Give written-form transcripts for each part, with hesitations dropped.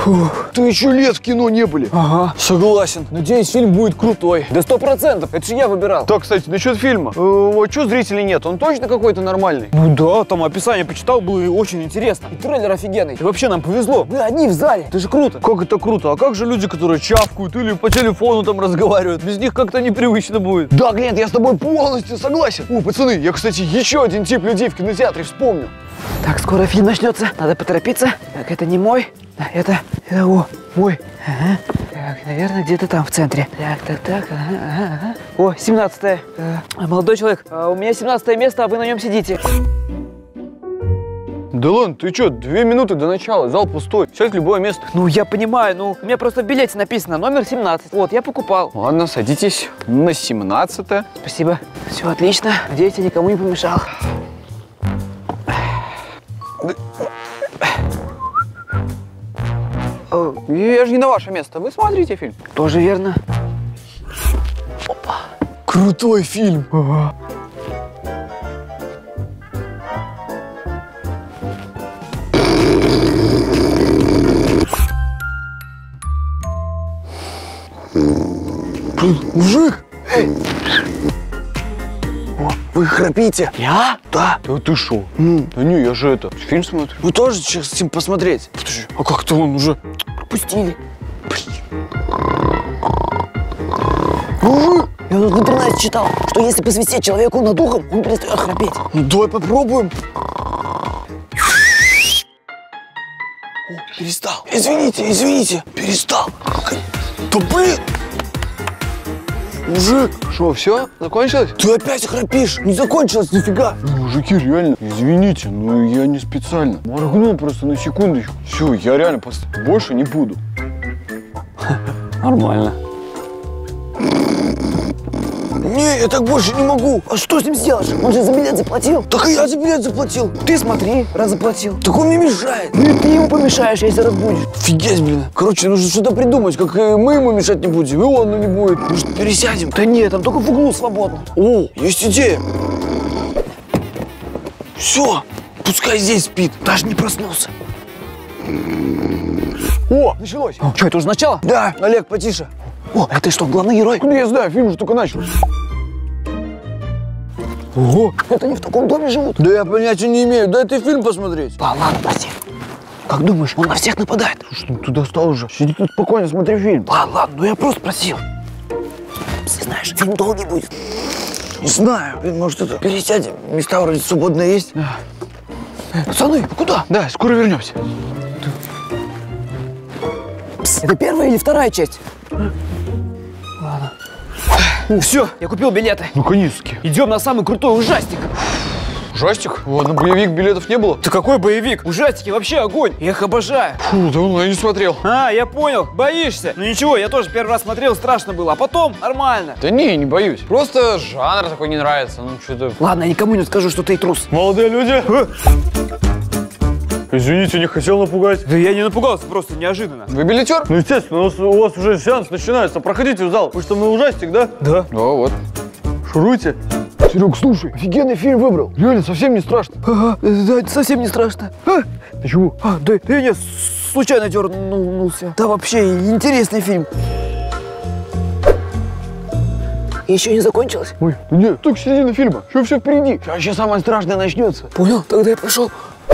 Фух. Ты еще лет в кино не были. Ага, согласен. Надеюсь, фильм будет крутой. Да 100%. Это же я выбирал. Так, кстати, насчет фильма. А что зрителей нет? Он точно какой-то нормальный? Ну да, там описание почитал, было очень интересно. И трейлер офигенный. И вообще нам повезло. Мы одни в зале. Это же круто. Как это круто? А как же люди, которые чавкают или по телефону там разговаривают? Без них как-то непривычно будет. Да, Глент, я с тобой полностью согласен. О, пацаны, я, кстати, еще один тип людей в кинотеатре вспомнил. Так, скоро фильм начнется. Надо поторопиться. Так, это не мой. Да, это мой. Ага. Так, наверное, где-то там, в центре. Так. Ага. О, 17-е. Молодой человек, у меня 17-е место, а вы на нем сидите. Да ладно, ты что, 2 минуты до начала, зал пустой. Сядь в любое место. Ну, я понимаю, ну, у меня просто в билете написано номер 17. Вот, я покупал. Ладно, садитесь на 17-е. Спасибо. Все отлично. Надеюсь, я никому не помешал. Я же не на ваше место. Вы смотрите фильм. Тоже верно. Опа. Крутой фильм. Ага. Мужик! Эй! О, вы храпите? Я? Да. Да ты шо? Да не, я же фильм смотрю. Вы тоже сейчас хотим посмотреть? Подожди, а как-то он уже Пропустили. Мужик! Я тут в интернете читал, что если посвистеть человеку над ухом, он перестает храпеть. Ну давай попробуем. О, перестал. Извините, перестал. Да блин! Мужик, что, все? Закончилось? Ты опять храпишь. Не закончилось, нифига. Мужики, реально, извините, но я не специально. Моргнул просто на секундочку. Все, я реально больше не буду. Нормально. Не, я так больше не могу. А что с ним сделаешь? Он же за билет заплатил. Так и я за билет заплатил. Ты смотри, раз заплатил. Так он мне мешает. Ну и ты ему помешаешь, если разбудишь. Офигеть, блин. Короче, нужно что-то придумать, как мы ему мешать не будем, и он не будет. Может, пересядем? Да нет, там только в углу свободно. О, есть идея. Все, пускай здесь спит. Даже не проснулся. О, началось. Что, это уже начало? Да, Олег, потише. О, это что, главный герой? Куда я знаю, фильм же только начался. Ого, это они в таком доме живут? Да я понятия не имею, дай ты фильм посмотреть. Да ладно, прости. Как думаешь, он на всех нападает? Слушай, ну ты достал уже. Сиди тут спокойно, смотри фильм. Ладно, ну я просто просил. Ты знаешь, фильм долгий будет. Не знаю, блин, может это пересядем, места вроде свободные есть. Да. Пацаны, вы куда? Да, скоро вернемся. Пс, это первая или вторая часть? Ладно. Все, я купил билеты. Наконец-таки. Идем на самый крутой ужастик. Ужастик? Ладно, боевик, билетов не было. Ты какой боевик? Ужастики вообще огонь. Я их обожаю. Фу, давно я не смотрел. А, я понял. Боишься? Ну ничего, я тоже первый раз смотрел, страшно было. А потом нормально. Да не боюсь. Просто жанр такой не нравится. Ну, что-то... Ладно, я никому не скажу, что ты трус. Молодые люди. Извините, не хотел напугать. Да я не напугался, просто неожиданно. Вы билетер? Ну, естественно, у вас уже сеанс начинается. Проходите в зал. Вы что, на ужастик, да? Да. Да, вот. Шуруйте. Серег, слушай, офигенный фильм выбрал. Реально, совсем не страшно. Ага, да, это совсем не страшно. Ты чего? Да я не случайно дернулся. Да вообще интересный фильм. Еще не закончилось? Ой, нет, только середина фильма. Что все впереди? Сейчас самое страшное начнется. Понял, тогда я пошел.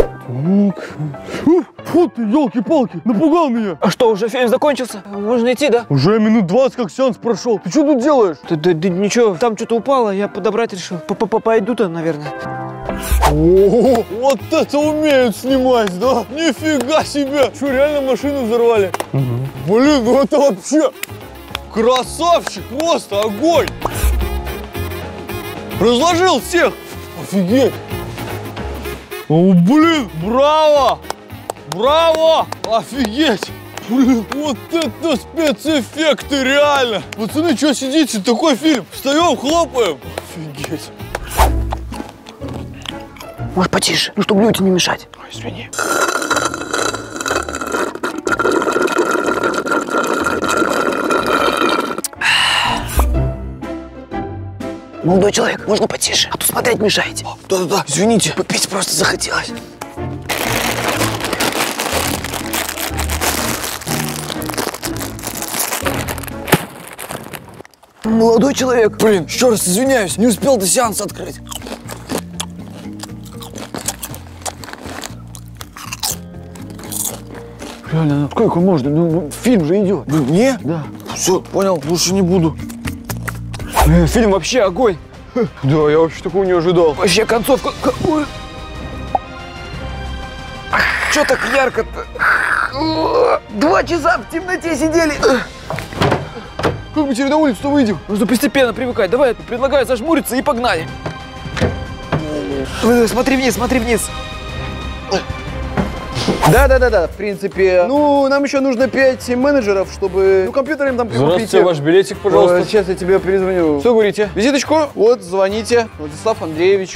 Фу ты, елки-палки, напугал меня. А что, уже фильм закончился? Можно идти, да? Уже минут 20 как сеанс прошел. Ты что тут делаешь? Да ничего, там что-то упало, я подобрать решил. Пойду-то, наверное. О, вот это умеют снимать, да? Нифига себе! Что, реально машину взорвали? Блин, ну это вообще красавчик, просто огонь! Разложил всех! Офигеть! О, блин, браво! Браво! Офигеть! Блин, вот это спецэффекты, реально! Пацаны, что сидите? Такой фильм! Встаем, хлопаем! Офигеть! Может, потише, ну, чтобы людям не мешать. Ой, извини. Молодой человек, можно потише, а то смотреть мешаете. Да-да-да, извините. Попить просто захотелось. Молодой человек. Блин, еще раз извиняюсь, не успел до сеанса открыть. Реально, сколько можно? Ну, фильм же идет. Не? Да. Все, понял, лучше не буду. Фильм вообще огонь. Да, я вообще такого не ожидал. Вообще концовка. Ой. Че так ярко-то? 2 часа в темноте сидели. Как мы теперь на улицу-то выйдем? Нужно постепенно привыкать. Давай, я предлагаю зажмуриться и погнали. Давай, смотри вниз, смотри вниз. Да, в принципе. Ну, нам еще нужно 5 менеджеров, чтобы, ну, компьютер им там прикупить. Здравствуйте, ваш билетик, пожалуйста. Сейчас я тебе перезвоню. Что говорите? Визиточку? Вот, звоните. Владислав Андреевич.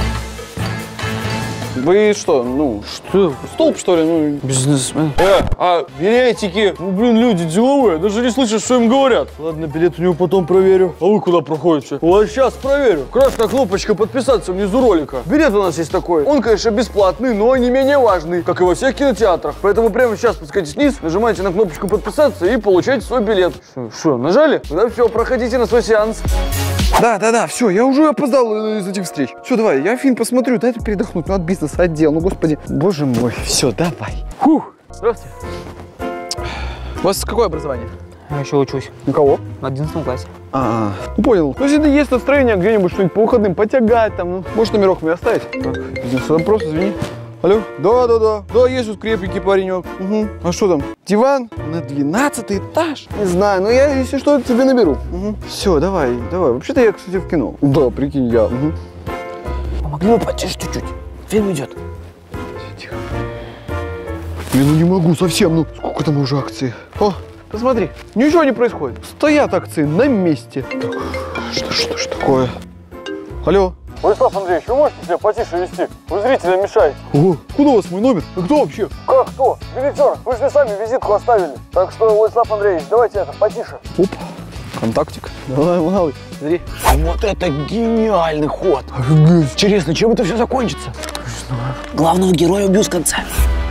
Вы что, ну, Что? столб, что ли? Ну, Бизнесмен. А билетики? Ну, блин, люди деловые, даже не слышат, что им говорят. Ладно, билет у него потом проверю. А вы куда проходите? Вот сейчас проверю. Красная кнопочка подписаться внизу ролика. Билет у нас есть такой. Он, конечно, бесплатный, но не менее важный, как и во всех кинотеатрах. Поэтому прямо сейчас спускайтесь вниз, нажимайте на кнопочку подписаться и получайте свой билет. Что, нажали? Тогда все, проходите на свой сеанс. да, все, я уже опоздал из этих встреч. Все, давай, я фильм посмотрю, дай передохнуть, ну, от бизнеса отдел, ну, господи. Боже мой, все, давай. Фух. Здравствуйте. У вас какое образование? Я еще учусь. У кого? В 11 классе. Ну, понял. Ну, если есть настроение где-нибудь что-нибудь по выходным потягать, там, ну, можешь номерок мне оставить? Так, бизнес-запрос, извини. Алло? Да, есть тут крепкий паренек. Угу. А что там? Диван на 12 этаж? Не знаю, но я, если что, тебе наберу. Угу. Все, давай. Вообще-то я, кстати, в кино. Да, прикинь, я. Угу. Помогли бы потише чуть-чуть. Фильм идет. Тихо. Блин, ну не могу совсем, ну сколько там уже акций? О, посмотри, ничего не происходит. Стоят акции на месте. Так, что такое? Алло? Владислав Андреевич, вы можете себя потише вести? Вы зрителям мешаете. О, куда у вас мой номер? А кто вообще? Как кто? Билетер, вы же мне сами визитку оставили. Так что, Владислав Андреевич, давайте это, потише. Оп, контактик. Давай, малый, смотри. Вот это гениальный ход. Интересно, чем это все закончится? Главного героя убьют в конце.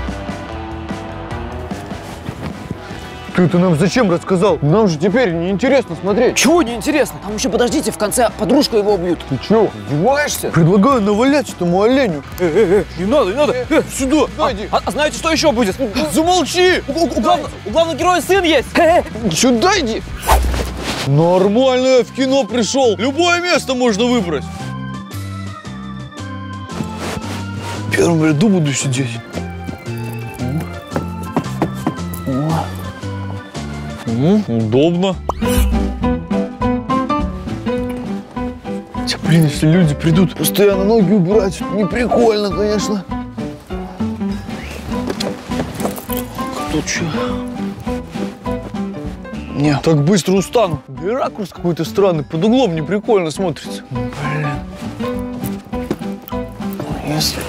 Ты это нам зачем рассказал? Нам же теперь неинтересно смотреть. Чего неинтересно? Там еще подождите, в конце подружку его убьют. Ты чего, издеваешься? Предлагаю навалять этому оленю. Не надо. Сюда, дойди. А знаете, что еще будет? Замолчи. У главного героя сын есть. Сюда иди. Нормально, я в кино пришел. Любое место можно выбрать. В первом ряду буду сидеть. Удобно. Хотя, блин, если люди придут постоянно ноги убирать, не прикольно, конечно. Тут что? Не, так быстро устану. Да и ракурс какой-то странный, под углом не прикольно смотрится. Блин. Если...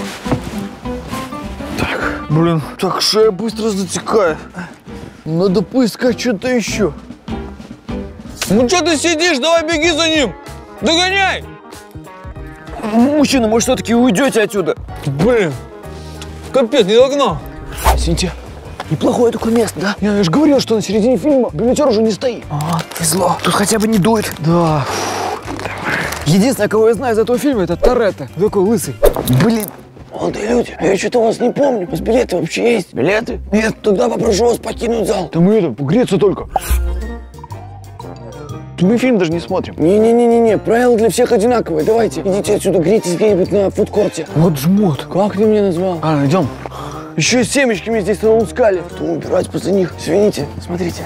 Так, блин, так шея быстро затекает. Надо поискать что-то еще. Ну что ты сидишь? Давай беги за ним. Догоняй! Мужчина, может, все-таки уйдете отсюда? Блин, капец, не догнал. Извините, неплохое такое место, да? Я же говорил, что на середине фильма билетер уже не стоит. Повезло. Тут хотя бы не дует. Да. Единственное, кого я знаю из этого фильма, это Торетто. Такой лысый. Блин, молодые люди, я что-то вас не помню. У вас билеты вообще есть? Билеты? Нет, тогда попрошу вас покинуть зал. Да мы это, погреться только. Мы фильм даже не смотрим. Не-не-не-не, правила для всех одинаковые. Давайте, идите отсюда, грейтесь где-нибудь на фудкорте. Вот жмот. Как ты меня назвал? А, идем. Еще и семечки мне здесь налускали. Кто убирать после них? Извините, смотрите.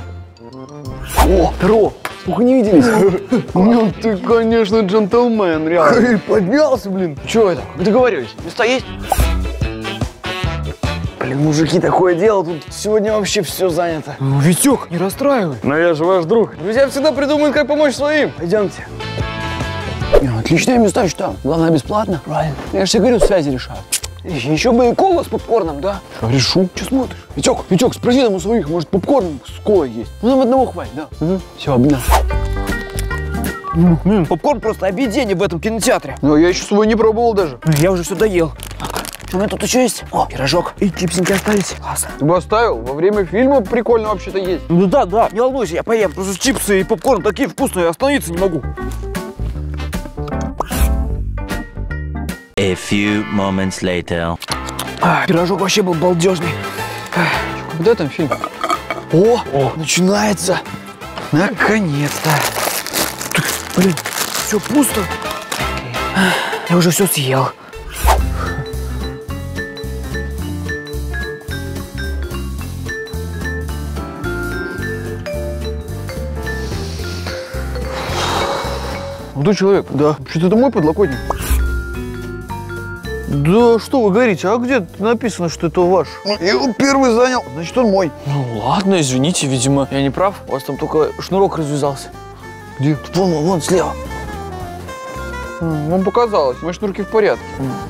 О, здорово. Сколько не виделись. Ну ты, конечно, джентльмен, реально. Поднялся, блин. Че это? Вы договорились? Места есть? Блин, мужики, такое дело, тут сегодня вообще все занято. Витек, не расстраивай. Но я же ваш друг. Друзья всегда придумают, как помочь своим. Пойдемте. Отличное место, что там? Главное, бесплатно. Правильно. Я же тебе говорю, связи решают. Еще бы и кола с попкорном, да? Решу. Че смотришь? Витек, спроси там у своих, может, попкорн с колой есть. Ну, нам одного хватит, да? Все, обнял. Попкорн просто объедение в этом кинотеатре. Но я еще свой не пробовал даже. Я уже все доел. У меня тут еще есть. О, пирожок. И чипсинки остались. Классно. Ты бы оставил? Во время фильма прикольно вообще-то есть. Ну да, да, не волнуйся, я поем. Просто чипсы и попкорн такие вкусные, остановиться не могу. A few moments later. Пирожок вообще был балдежный. Когда там фильм? О, начинается. Наконец-то. Блин, все пусто. Я уже все съел. Молодой человек. Да. Что-то это мой подлокотник. Да что вы говорите, а где написано, что это ваш? Я его первый занял, значит он мой. Ну ладно, извините, видимо, я не прав. У вас там только шнурок развязался. Где? Вон слева. Вам показалось, мои шнурки в порядке.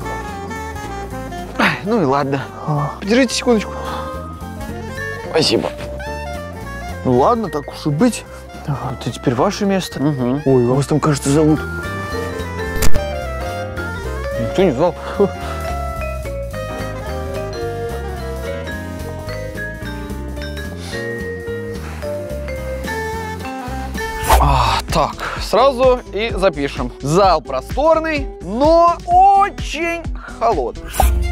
Ну и ладно. Подержите секундочку. Спасибо. Ну ладно, так уж и быть. Это теперь ваше место. Ой, вас там, кажется, зовут. Никто не звал. Так, сразу и запишем. Зал просторный, но очень холодный.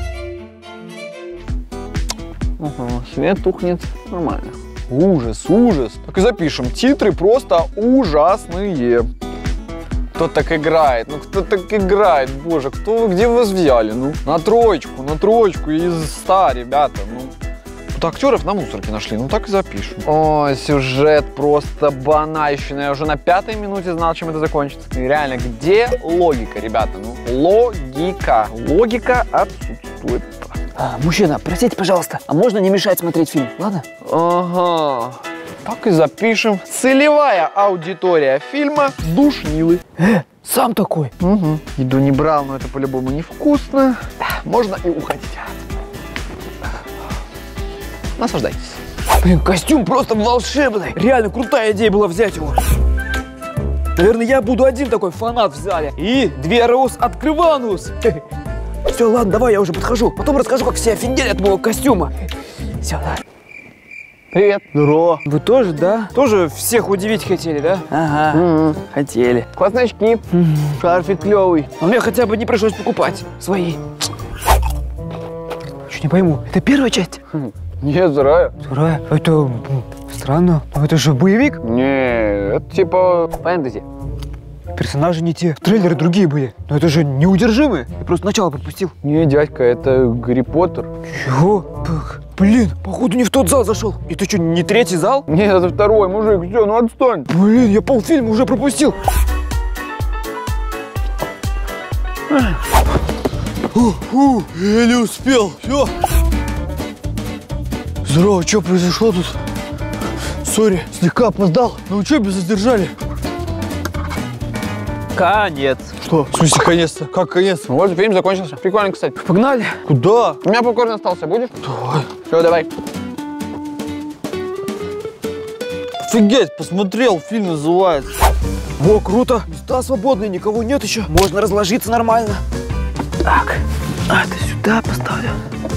Свет тухнет нормально. Ужас, ужас. Так и запишем. Титры просто ужасные. Кто так играет? Ну кто так играет? Боже, где вы вас взяли? Ну, на троечку из 100, ребята. Ну, тут актеров на мусорке нашли, ну так и запишем. О, сюжет просто банальщина. Я уже на 5-й минуте знал, чем это закончится. И реально, где логика, ребята? Ну, логика. Логика отсутствует. Мужчина, простите, пожалуйста, а можно не мешать смотреть фильм, ладно? Ага. Так и запишем. Целевая аудитория фильма – душнилы. Сам такой. Угу. Еду не брал, но это по-любому невкусно. Можно и уходить. Наслаждайтесь. Блин, костюм просто волшебный. Реально крутая идея была взять его. Наверное, я буду один такой фанат в зале. И дверус открыванус. Все, ладно, давай, я уже подхожу. Потом расскажу, как все офигели от моего костюма. Все, давай. Привет. Здорово. Вы тоже, да? Тоже всех удивить хотели, да? Ага, хотели. Классные очки. Шарфик клевый. Но мне хотя бы не пришлось покупать свои. Чуть не пойму, это первая часть? Нет, вторая. Вторая? Это странно. Но это же боевик. Не, это типа фэнтези. Персонажи не те. Трейлеры другие были. Но это же неудержимые. Я просто начало пропустил. Не, дядька, это Гарри Поттер. Чего? Блин, походу не в тот зал зашел. И ты что, не третий зал? Нет, это второй, мужик, все, ну отстань. Блин, я полфильма уже пропустил. Я не успел. Все. Здорово, что произошло тут? Сори, слегка опоздал. На учебе задержали. Конец. Что? В смысле конец-то? Как конец? Ну вот, фильм закончился. Прикольно, кстати. Погнали. Куда? У меня попкорн остался, будешь? Давай. Все, давай. Офигеть, посмотрел, фильм называется. О, круто. Места свободные, никого нет еще. Можно разложиться нормально. Так, это сюда поставлю.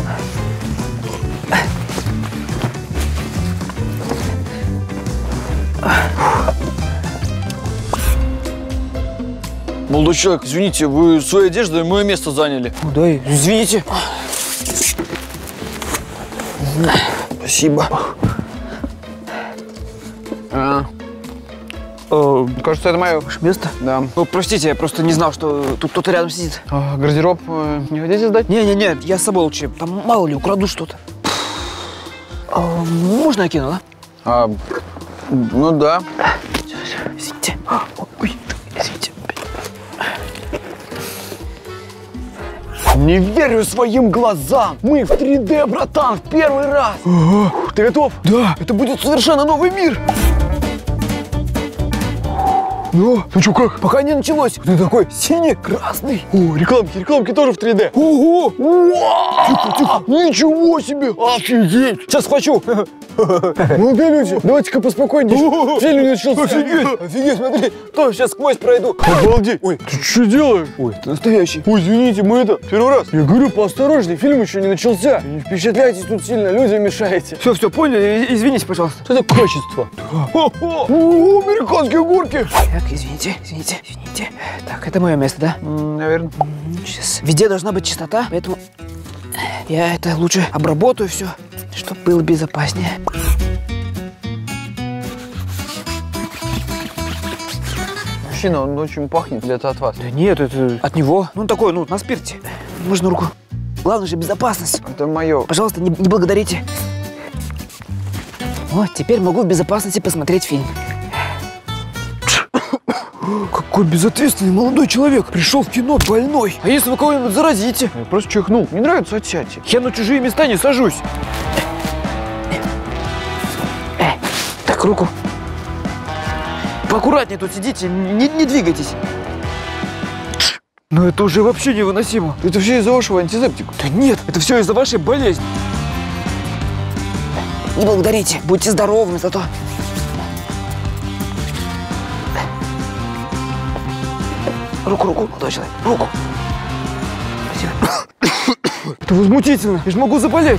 Молодой человек, извините, вы своей одеждой мое место заняли. Ну, да, извините. Спасибо. Кажется, это мое. Ваше место? Да. О, простите, я просто не знал, что тут кто-то рядом сидит. Гардероб не хотите сдать? Не-не-не, я с собой лучше. Там мало ли, украду что-то. Можно я кину, да? Ну да. Извините. Ой, извините. Не верю своим глазам! Мы в 3D, братан, в первый раз! Ты готов? Да, это будет совершенно новый мир. Ну что, как? Пока не началось. Ты такой синий, красный. О, рекламки тоже в 3D. Ого! Тихо, тихо. Ничего себе. Офигеть! Сейчас схвачу. Молодые люди, давайте-ка поспокойнее. Фильм не начался. Офигеть, смотри. Тоже сейчас сквозь пройду. Обалдеть. Ой, ты что делаешь? Ой, ты настоящий. Ой, извините, мы это первый раз. Я говорю, поосторожней, фильм еще не начался. Не впечатляйтесь тут сильно, людям мешаете. Все, поняли. Извините, пожалуйста. Что это качество? О, американские горки. Так, извините. Так, это мое место, да? Наверное. Сейчас. Везде должна быть чистота, поэтому я это лучше обработаю все, чтобы было безопаснее. Мужчина, он очень пахнет. Или это от вас? Да нет, это от него. Ну, такой, на спирте. Можно руку. Главное же безопасность. Это мое. Пожалуйста, не благодарите. Вот, теперь могу в безопасности посмотреть фильм. Какой безответственный молодой человек. Пришел в кино больной. А если вы кого-нибудь заразите? Я просто чихнул. Не нравится, отсядьте. Я на чужие места не сажусь. Так, руку. Поаккуратнее тут сидите, не двигайтесь. Но это уже вообще невыносимо. Это все из-за вашего антисептика. Да нет, это все из-за вашей болезни. Не благодарите. Будьте здоровыми зато. Руку, молодой человек. Руку. Спасибо. Это возмутительно. Я же могу заболеть.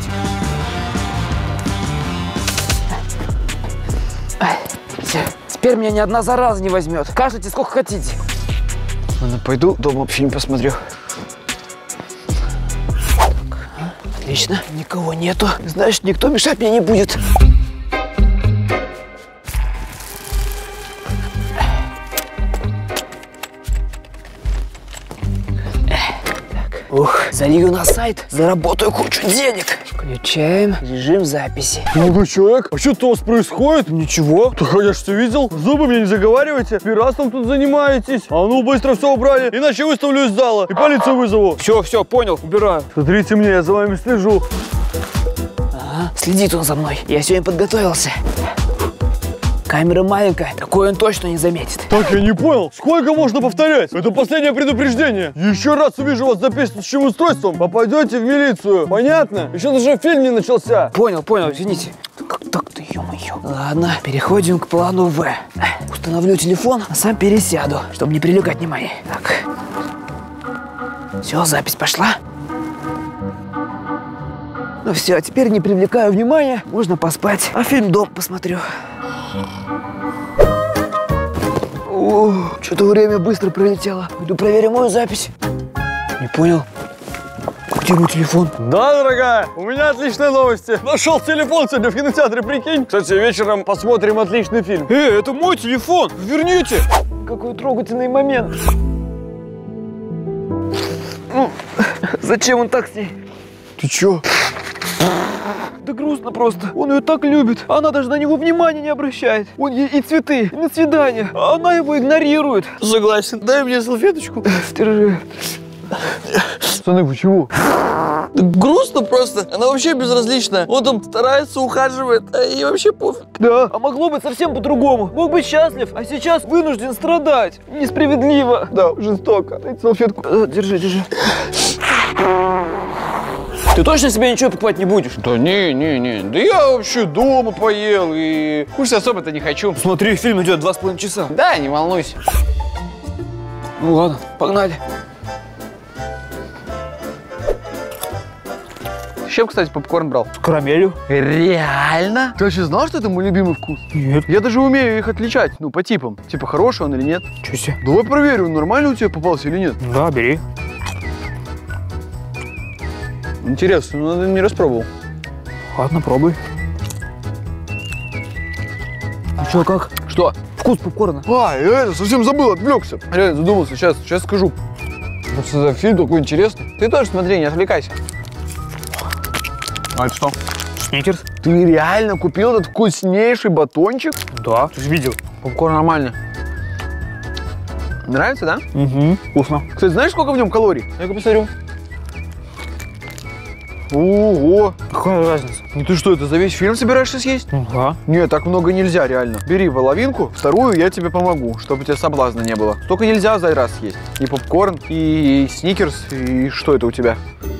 Все. Теперь меня ни одна зараза не возьмет. Кашляйте сколько хотите. Ладно, пойду дома фильм посмотрю. Отлично. Никого нету. Значит, никто мешать мне не будет. Ух, залью на сайт, заработаю кучу денег. Включаем режим записи. Молодой человек, а что-то у вас происходит? Ничего. Так я ж все видел. Зубы мне не заговаривайте. Пиратством тут занимаетесь. А ну быстро все убрали, иначе выставлю из зала и полицию вызову. Все, понял, убираю. Смотрите мне, я за вами слежу. Ага, следит он за мной. Я сегодня подготовился. Камера маленькая, такое он точно не заметит. Так, я не понял, сколько можно повторять? Это последнее предупреждение. Еще раз увижу вас за пестящим устройством, попадете в милицию. Понятно? Еще даже фильм не начался. Понял, извините. Как так-то, ё-моё. Ладно, переходим к плану В. Установлю телефон, а сам пересяду, чтобы не привлекать внимания. Так. Все, запись пошла. Ну все, теперь не привлекаю внимания, можно поспать. А фильм дома посмотрю. О, что-то время быстро пролетело. Пойду проверим мою запись. Не понял. Где мой телефон? Да, дорогая, у меня отличные новости. Нашел телефон сегодня в кинотеатре, прикинь. Кстати, вечером посмотрим отличный фильм. Это мой телефон. Верните. Какой трогательный момент. Ну, зачем он так с ней? Ты чё? Да грустно просто. Он ее так любит. Она даже на него внимания не обращает. Он ей и цветы, и на свидание. А она его игнорирует. Согласен. Дай мне салфеточку. Держи. Пацаны, вы чего? Да грустно просто. Она вообще безразлична. Он там старается, ухаживает, а ей вообще пофиг. Да. А могло быть совсем по-другому. Мог быть счастлив, а сейчас вынужден страдать. Несправедливо. Да, жестоко. Дайте салфетку. Держи. Ты точно себе ничего покупать не будешь? Да не. Да я вообще дома поел и кушать особо-то не хочу. Смотри, фильм идет 2,5 часа. Да, не волнуйся. Ну ладно, погнали. Еще, кстати, попкорн брал. С карамелью? Реально? Ты вообще знал, что это мой любимый вкус? Нет. Я даже умею их отличать, ну, по типам. Типа, хороший он или нет. Чё себе? Давай проверю, он нормально у тебя попался или нет. Да, бери. Интересно, ну, не распробовал. Ладно, пробуй. Ну чё, как? Что? Вкус попкорна. А, я это совсем забыл, отвлекся. Реально задумался, сейчас скажу. Что за фильм такой интересный? Ты тоже смотри, не отвлекайся. А это что? Сникерс? Ты реально купил этот вкуснейший батончик? Да, ты же видел. Попкорн нормально. Нравится, да? Угу, вкусно. Кстати, знаешь, сколько в нем калорий? Я-ка посмотрю. Ого! Какая разница? Ну ты что, это за весь фильм собираешься съесть? Ага. Нет, так много нельзя, реально. Бери половинку, вторую я тебе помогу, чтобы у тебя соблазна не было. Столько нельзя за раз съесть. И попкорн, и сникерс, и что это у тебя?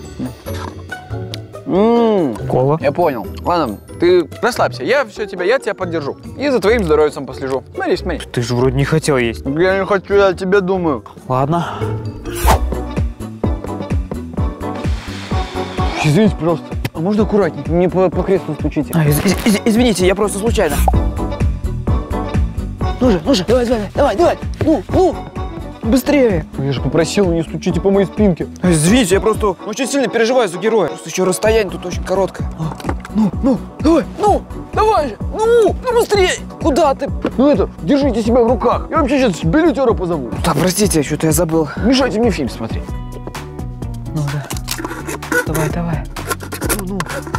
Кола. Я понял. Ладно, ты расслабься, я тебя поддержу. И за твоим здоровьем послежу. Смотри, смотри. Ты же вроде не хотел есть. Я не хочу, я о тебе думаю. Ладно. Извините, пожалуйста, а можно аккуратнее? Мне по кресту стучите. Извините, я просто случайно. Ну же, давай. Ну, быстрее. Я же попросил, не стучите по моей спинке. Извините, я просто очень сильно переживаю за героя. Просто еще расстояние тут очень короткое. Давай же, ну быстрее. Куда ты? Ну это, держите себя в руках. Я вообще сейчас билетера позову. Да, простите, что-то я забыл. Мешайте мне фильм смотреть. Ну да. Давай. Ну.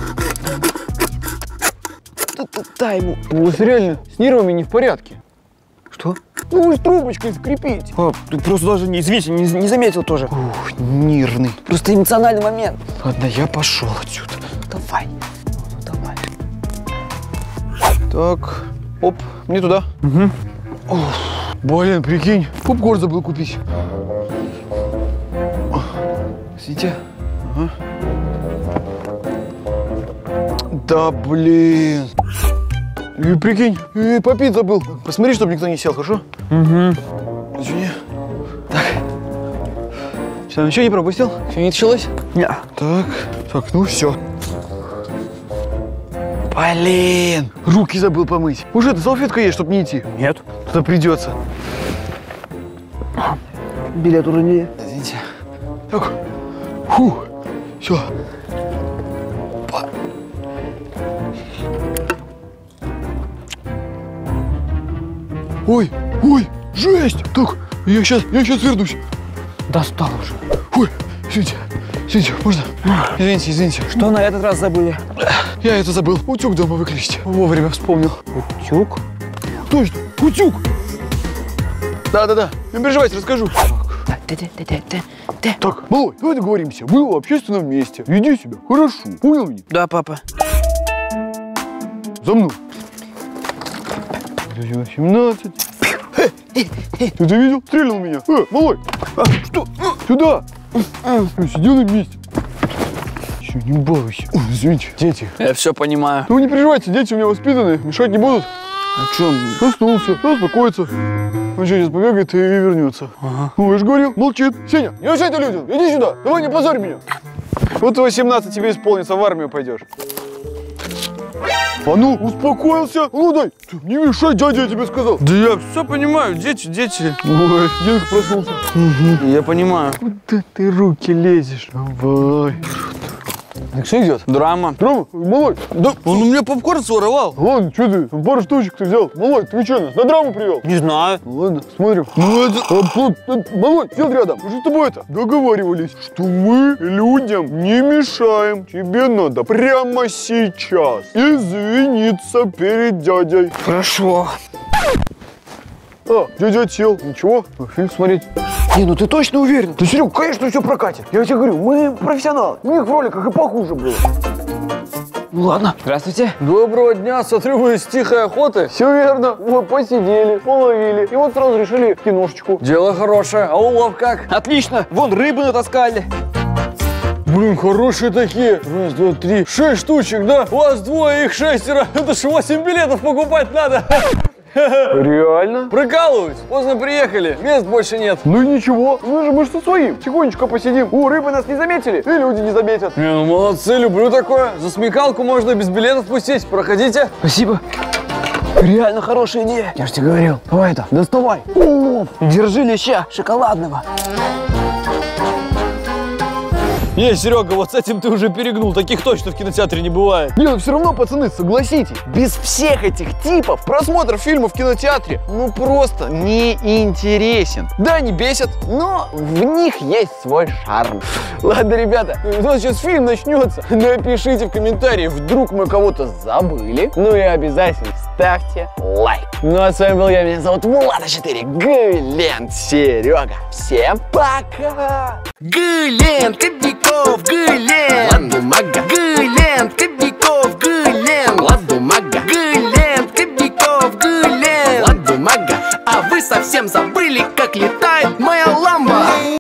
Дай ему. У вас реально с нервами не в порядке. Что? Ну вы с трубочкой скрипите. Пап, ты просто даже извините, не заметил тоже. Ух, нервный. Просто эмоциональный момент. Ладно, я пошел отсюда. Давай. Давай. Так, оп, мне туда. Угу. Блин, прикинь, попкорн забыл купить. Сидите. Ага. Да блин. И прикинь, и попить забыл. Посмотри, чтобы никто не сел, хорошо? Угу. Извини. Так. Что, ничего не пропустил? Все не началось? Не. Так, ну все. Блин, руки забыл помыть. Уже эта салфетка есть, чтобы не идти. Нет. Тогда придется. Билет уронили. Извините. Так. Фу. Все. Ой, жесть! Так, я сейчас вернусь. Достал уже. Ой, извините, можно? Извините. Что на этот раз забыли? Я это забыл. Утюг дома выключить. Вовремя вспомнил. Утюг? Точно, утюг. Да. Не переживайте, расскажу. Так, малой, давай договоримся. Мы в общественном месте. Веди себя хорошо. Понял меня? Да, папа. За мной. 17. Ты это видел? Стрельнул меня. Малой. Что? Сюда. Сиди на месте. Че, не балуйся. Извините, дети. Я все понимаю. Ну, вы не переживайте, дети у меня воспитанные. Мешать не будут. А чем? Проснулся, успокоится. Он сейчас побегает и вернется. Ага. Ну, я же говорил, молчит. Сеня, не мешай ты людям. Иди сюда. Давай, не позорь меня. Вот 18 тебе исполнится, в армию пойдешь. А ну, успокоился. Ну дай, не мешай, дядя, я тебе сказал. Да я все понимаю, дети. Ой, Генка проснулся. Я понимаю. Куда ты руки лезешь? Давай. Так что идет? Драма. Драма? Малой, Да он у меня попкорн своровал. ладно, что ты? Пару штучек ты взял. Малой, ты что, нас на драму привел? Не знаю. Ну ладно, смотрим. Малой, сел рядом. Мы же с тобой договаривались, что мы людям не мешаем. Тебе надо прямо сейчас извиниться перед дядей. Хорошо. Дядя сел. Ничего, фильм смотреть. Не, ну ты точно уверен? Да, Серег, конечно, все прокатит. Я тебе говорю, мы профессионалы. У них в роликах и похуже было. Ну ладно. Здравствуйте. Доброго дня, смотрю, вы из тихой охоты. Все верно. Мы посидели, половили. И вот сразу решили киношечку. Дело хорошее, а улов как? Отлично. Вон рыбы натаскали. Блин, хорошие такие. Раз, два, три, 6 штучек, да? У вас двое, их 6. Это ж 8 билетов покупать надо. Реально? Прикалываюсь. Поздно приехали, мест больше нет. Ну ничего, мы же со своим. Тихонечко посидим. Рыбы нас не заметили, и люди не заметят. Не, ну молодцы, люблю такое. За смекалку можно без билетов пустить. Проходите. Спасибо. Реально хорошая идея. Я же тебе говорил. Давай это, доставай. Держи леща шоколадного. Не, Серега, вот с этим ты уже перегнул. Таких точно в кинотеатре не бывает. Не, ну все равно, пацаны, согласитесь, без всех этих типов просмотр фильма в кинотеатре ну просто не интересен. Да, они бесят, но в них есть свой шарм. Ладно, ребята, у нас сейчас фильм начнется. Напишите в комментарии, вдруг мы кого-то забыли. Ну и обязательно ставьте лайк. Ну а с вами был я, меня зовут Влада4, Глент Серега. Всем пока! Глент, Глент, бумага, Глент,